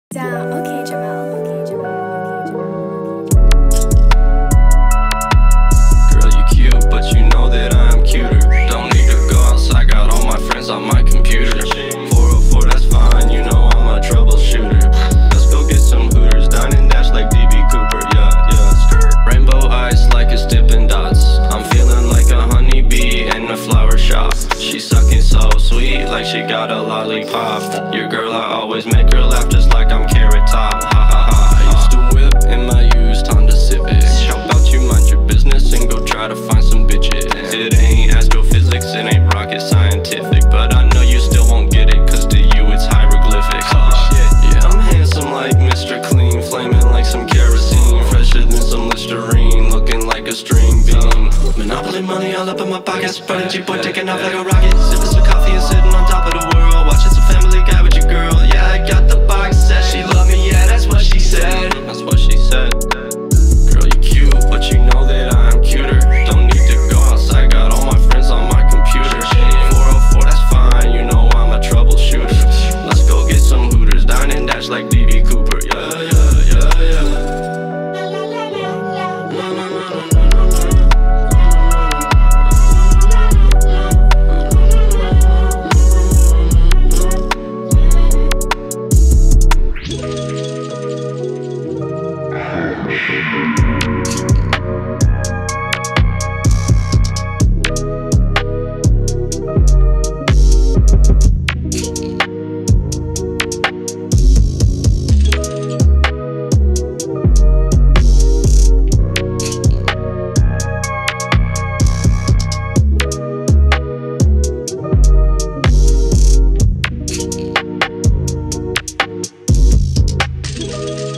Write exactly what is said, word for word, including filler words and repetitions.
Down, okayjml. Girl, you cute, but you know that I'm cuter. Don't need to go outside, got all my friends on my computer. four oh four, that's fine, you know I'm a troubleshooter. Let's go get some Hooters, dine and dash like D B Cooper, yeah, yeah. Rainbow eyes like it's Dippin' Dots. I'm feeling like a honeybee in a flower shop. She's sucking so sweet, like she got a lollipop. Your girl, I always make her laugh just like I'm Carrot Top. Ha ha ha. I used to whip in my used Honda Civic. How about you mind your business and go try to find some bitches? It ain't astrophysics, it ain't rocket scientific, but I know you still won't get it, cause to you it's hieroglyphics. Oh shit, yeah, I'm handsome like Mister Clean, flaming like some kerosene, fresher than some Listerine, looking like a string bean. Monopoly money all up in my pockets, prodigy boy taking off like a rocket, sipping some coffee and sitting on top of the world, watching some Family Guy with your girl. Yeah, I got the box set, she love me, yeah, that's what she said. That's what she said. Girl, you cute, but you know that I'm cuter. Don't need to go outside, got all my friends on my computer. four oh four, that's fine, you know I'm a troubleshooter. Let's go get some Hooters, dine and dash like D B Cooper. Yeah, yeah, yeah, yeah. Thank you.